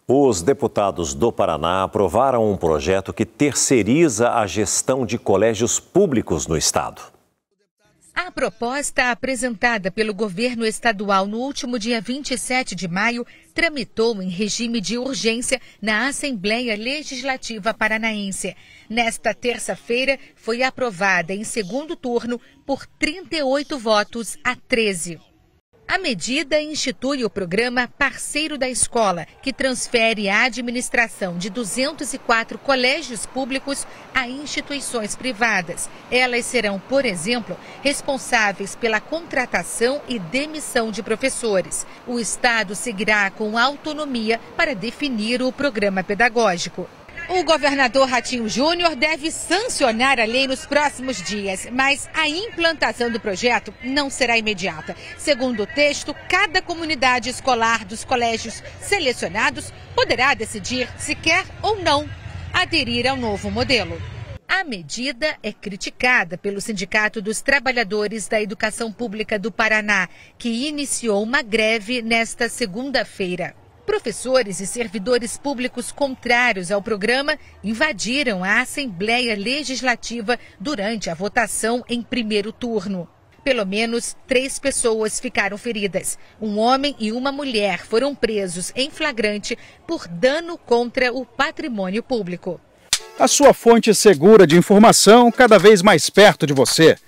Os deputados do Paraná aprovaram um projeto que terceiriza a gestão de colégios públicos no estado. A proposta apresentada pelo governo estadual no último dia 27 de maio tramitou em regime de urgência na Assembleia Legislativa Paranaense. Nesta terça-feira, foi aprovada em segundo turno por 38 votos a 13. A medida institui o programa Parceiro da Escola, que transfere a administração de 204 colégios públicos a instituições privadas. Elas serão, por exemplo, responsáveis pela contratação e demissão de professores. O Estado seguirá com autonomia para definir o programa pedagógico. O governador Ratinho Júnior deve sancionar a lei nos próximos dias, mas a implantação do projeto não será imediata. Segundo o texto, cada comunidade escolar dos colégios selecionados poderá decidir se quer ou não aderir ao novo modelo. A medida é criticada pelo Sindicato dos Trabalhadores da Educação Pública do Paraná, que iniciou uma greve nesta segunda-feira. Professores e servidores públicos contrários ao programa invadiram a Assembleia Legislativa durante a votação em primeiro turno. Pelo menos 3 pessoas ficaram feridas. Um homem e uma mulher foram presos em flagrante por dano contra o patrimônio público. A sua fonte segura de informação cada vez mais perto de você.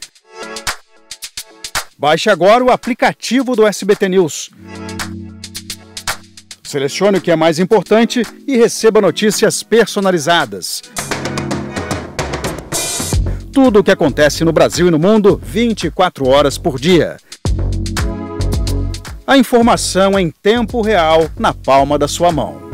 Baixe agora o aplicativo do SBT News. Selecione o que é mais importante e receba notícias personalizadas. Tudo o que acontece no Brasil e no mundo, 24 horas por dia. A informação em tempo real, na palma da sua mão.